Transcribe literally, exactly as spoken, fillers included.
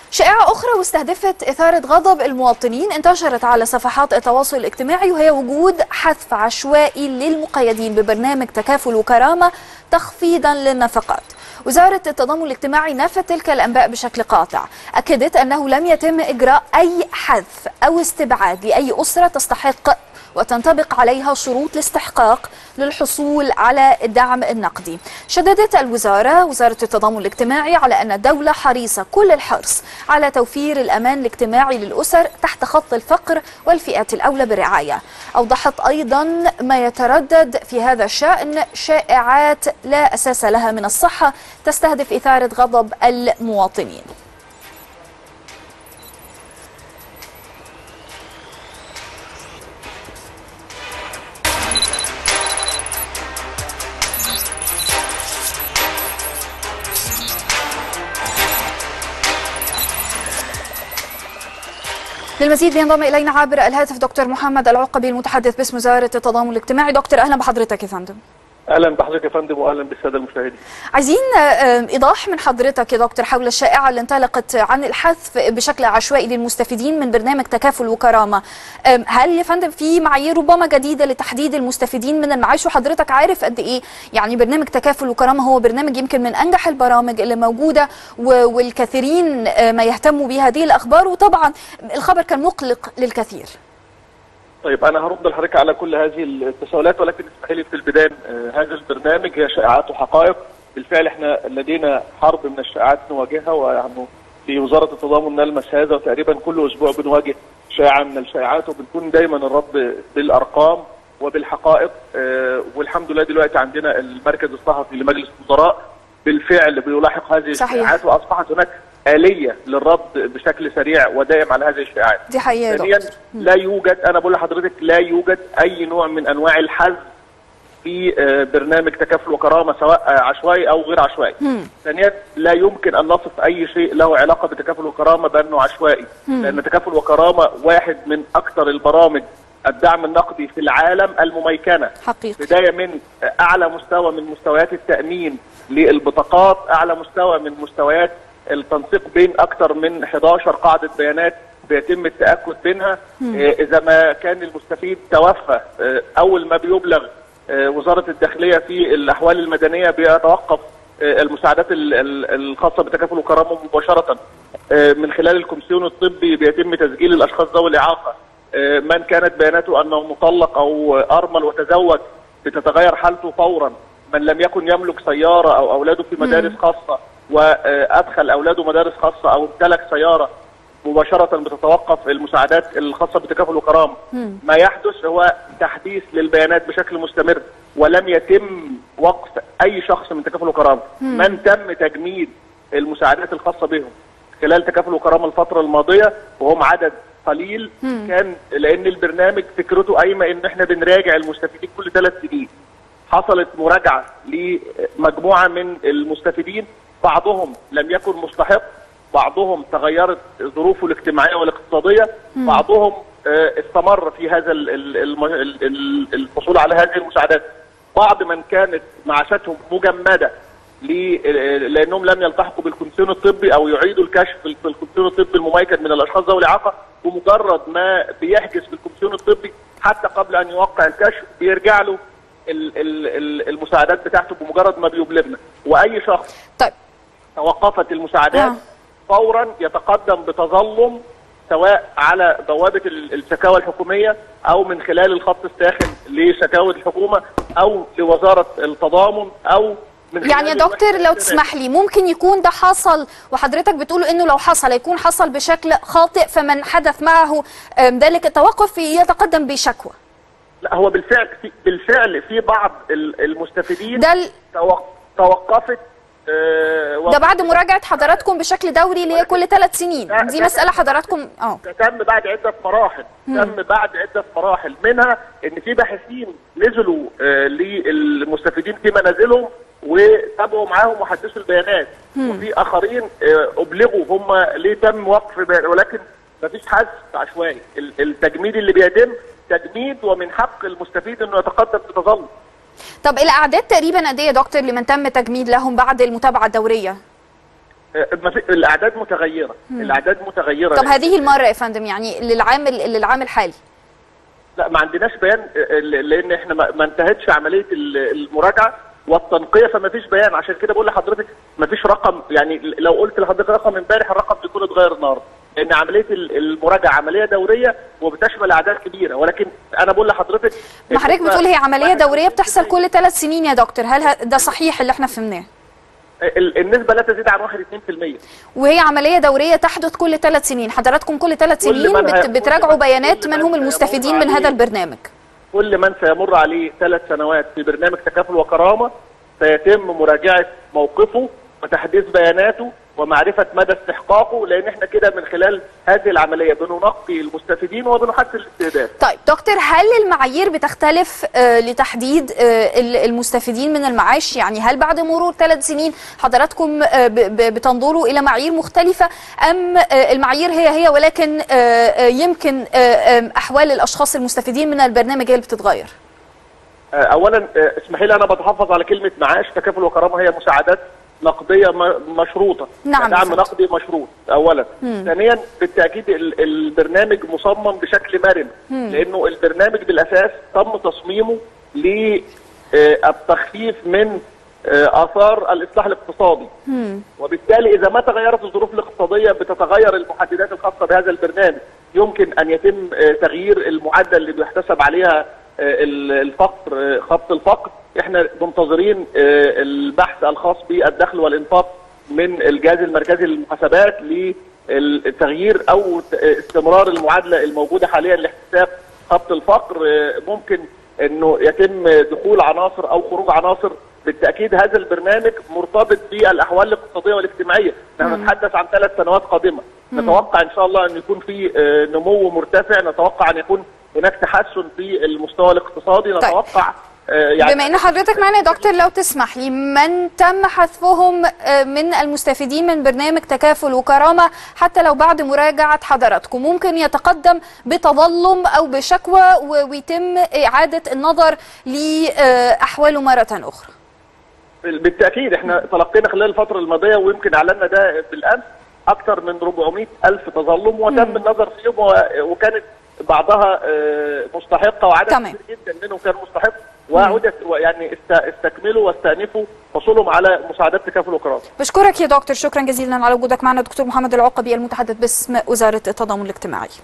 شائعة أخرى واستهدفت إثارة غضب المواطنين انتشرت على صفحات التواصل الاجتماعي، وهي وجود حذف عشوائي للمقيدين ببرنامج تكافل وكرامة تخفيضا للنفقات. وزارة التضامن الاجتماعي نفت تلك الأنباء بشكل قاطع، أكدت أنه لم يتم إجراء أي حذف أو استبعاد لأي أسرة تستحق وتنطبق عليها شروط الاستحقاق للحصول على الدعم النقدي. شددت الوزارة وزارة التضامن الاجتماعي على أن الدولة حريصة كل الحرص على توفير الأمان الاجتماعي للأسر تحت خط الفقر والفئات الأولى بالرعاية. أوضحت أيضا ما يتردد في هذا الشأن شائعات لا أساس لها من الصحة تستهدف إثارة غضب المواطنين. للمزيد بينضم الينا عبر الهاتف دكتور محمد العقبي المتحدث باسم وزاره التضامن الاجتماعي. دكتور اهلا بحضرتك يا فندم. اهلا بحضرتك يا فندم واهلا بالساده المشاهدين. عايزين ايضاح من حضرتك يا دكتور حول الشائعه اللي انطلقت عن الحذف بشكل عشوائي للمستفيدين من برنامج تكافل وكرامه. هل يا فندم في معايير ربما جديده لتحديد المستفيدين من المعاش؟ وحضرتك عارف قد ايه يعني برنامج تكافل وكرامه هو برنامج يمكن من انجح البرامج اللي موجوده، والكثيرين ما يهتموا بهذه الاخبار، وطبعا الخبر كان مقلق للكثير. طيب انا هرد لحضرتك على كل هذه التساؤلات، ولكن اسمحي لي في البدايه آه هذا البرنامج هي شائعات وحقائق. بالفعل احنا لدينا حرب من الشائعات نواجهها، ويعني في وزاره التضامن نلمس هذا، وتقريبا كل اسبوع بنواجه شائعه من الشائعات، وبنكون دايما الرد بالارقام وبالحقائق. آه والحمد لله دلوقتي عندنا المركز الصحفي لمجلس الوزراء بالفعل بيلاحق هذه الشائعات، واصبحت هناك آلية للرد بشكل سريع ودائم على هذه الشائعات. دي حقيقة. ثانيا لا يوجد، انا بقول لحضرتك لا يوجد اي نوع من انواع الحذف في برنامج تكافل وكرامه سواء عشوائي او غير عشوائي. ثانيا لا يمكن ان نصف اي شيء له علاقه بتكافل وكرامه بانه عشوائي، مم. لان تكافل وكرامه واحد من اكثر البرامج الدعم النقدي في العالم المميكنه، حقيقي. بدايه من اعلى مستوى من مستويات التامين للبطاقات، اعلى مستوى من مستويات التنسيق بين اكثر من إحدى عشرة قاعده بيانات بيتم التاكد منها. اذا ما كان المستفيد توفى، اول ما بيبلغ وزاره الداخليه في الاحوال المدنيه بيتوقف المساعدات الخاصه بتكافل وكرامه مباشره. من خلال الكومسيون الطبي بيتم تسجيل الاشخاص ذوي الاعاقه. من كانت بياناته انه مطلق او ارمل وتزوج بتتغير حالته فورا. من لم يكن يملك سياره او اولاده في مدارس خاصه وادخل اولاده مدارس خاصه او امتلك سياره، مباشره بتتوقف المساعدات الخاصه بتكافل وكرامه. ما يحدث هو تحديث للبيانات بشكل مستمر، ولم يتم وقف اي شخص من تكافل وكرامه. من تم تجميد المساعدات الخاصه بهم خلال تكافل وكرامه الفتره الماضيه وهم عدد قليل، مم. كان لان البرنامج فكرته قايمه ان احنا بنراجع المستفيدين كل ثلاث سنين. حصلت مراجعه لمجموعه من المستفيدين، بعضهم لم يكن مستحق، بعضهم تغيرت ظروفه الاجتماعيه والاقتصاديه، مم. بعضهم استمر في هذا الحصول على هذه المساعدات. بعض من كانت معاشاتهم مجمده لانهم لم يلتحقوا بالكومسيون الطبي او يعيدوا الكشف في الكومسيون الطبي المميكن من الاشخاص ذوي الاعاقه، بمجرد ما بيحجز في الكومسيون الطبي حتى قبل ان يوقع الكشف بيرجع له المساعدات بتاعته بمجرد ما بيبلغنا. واي شخص طيب توقفت المساعدات آه. فورا يتقدم بتظلم، سواء على بوابه الشكاوى الحكوميه او من خلال الخط الساخن لشكاوى الحكومه او لوزاره التضامن او من يعني يا دكتور لو تسمح لي، ممكن يكون ده حصل وحضرتك بتقول انه لو حصل يكون حصل بشكل خاطئ، فمن حدث معه ذلك التوقف يتقدم بشكوى؟ لا، هو بالفعل في بالفعل في بعض المستفيدين ده ال... توقفت ده بعد مراجعه حضراتكم بشكل دوري اللي هي كل ثلاث سنين. دي مساله حضراتكم اه تم بعد عده مراحل، تم بعد عده مراحل، منها ان في باحثين نزلوا آه للمستفيدين في منازلهم وتابعوا معاهم وحدثوا البيانات، مم. وفي اخرين آه ابلغوا هم ليه تم وقف بيانات، ولكن مفيش حذف عشوائي. التجميد اللي بيتم تجميد، ومن حق المستفيد انه يتقدم بتظلم. طب الاعداد تقريبا قد ايه يا دكتور لمن تم تجميد لهم بعد المتابعه الدوريه؟ الاعداد متغيره، مم. الاعداد متغيره. طب هذه المره يا فندم يعني للعام للعام الحالي؟ لا ما عندناش بيان لان احنا ما انتهتش عمليه المراجعه والتنقيه، فما فيش بيان. عشان كده بقول لحضرتك ما فيش رقم، يعني لو قلت لحضرتك رقم امبارح الرقم بيكون اتغير النهارده، لان عمليه المراجعه عمليه دوريه وبتشمل اعداد كبيره. ولكن انا بقول لحضرتك ما حضرتك بتقول هي عمليه دوريه بتحصل كل ثلاث سنين يا دكتور، هل ده صحيح اللي احنا فهمناه؟ النسبه لا تزيد عن واحد اتنين في المية، وهي عمليه دوريه تحدث كل ثلاث سنين. حضراتكم كل ثلاث سنين بت بتراجعوا بيانات من هم المستفيدين من هذا البرنامج. كل من سيمر عليه ثلاث سنوات في برنامج تكافل وكرامه سيتم مراجعه موقفه وتحديث بياناته ومعرفه مدى استحقاقه، لان احنا كده من خلال هذه العمليه بننقي المستفيدين وبنحسن الاستهداف. طيب دكتور، هل المعايير بتختلف آه لتحديد آه المستفيدين من المعاش؟ يعني هل بعد مرور ثلاث سنين حضراتكم آه بتنظروا الى معايير مختلفه، ام آه المعايير هي هي ولكن آه يمكن آه احوال الاشخاص المستفيدين من البرنامج هي اللي بتتغير؟ اولا اسمحي لي، انا بتحفظ على كلمه معاش. تكافل وكرامه هي مساعدات نقديه مشروطه، نعم، دعم نقدي مشروط اولا. مم. ثانيا بالتاكيد البرنامج مصمم بشكل مرن، مم. لانه البرنامج بالاساس تم تصميمه للتخفيف من اثار الاصلاح الاقتصادي، مم. وبالتالي اذا ما تغيرت الظروف الاقتصاديه بتتغير المحددات الخاصه بهذا البرنامج. يمكن ان يتم تغيير المعدل اللي بيحتسب عليها الفقر، خط الفقر. احنا منتظرين البحث الخاص بالدخل والانفاق من الجهاز المركزي للمحاسبات لتغيير او استمرار المعادله الموجوده حاليا لاحتساب خط الفقر. ممكن انه يتم دخول عناصر او خروج عناصر. بالتاكيد هذا البرنامج مرتبط بالاحوال الاقتصاديه والاجتماعيه. نحن نتحدث عن ثلاث سنوات قادمه، نتوقع ان شاء الله ان يكون في نمو مرتفع، نتوقع ان يكون هناك تحسن في المستوى الاقتصادي، نتوقع طيب. يعني بما ان حضرتك معنا يا دكتور، لو تسمح لي، من تم حذفهم من المستفيدين من برنامج تكافل وكرامه حتى لو بعد مراجعه حضراتكم ممكن يتقدم بتظلم او بشكوى ويتم اعاده النظر لاحواله مره اخرى؟ بالتاكيد احنا تلقينا خلال الفتره الماضيه ويمكن اعلنا ده بالامس اكثر من أربعمائة ألف تظلم وتم النظر فيهم، وكانت بعضها مستحقه وعدد كبير جدا منهم كان مستحق وعودت يعني استكملوا واستأنفوا حصولهم على مساعدات تكافل وكرامه. بشكرك يا دكتور، شكرا جزيلا على وجودك معنا. دكتور محمد العقبي المتحدث باسم وزاره التضامن الاجتماعي.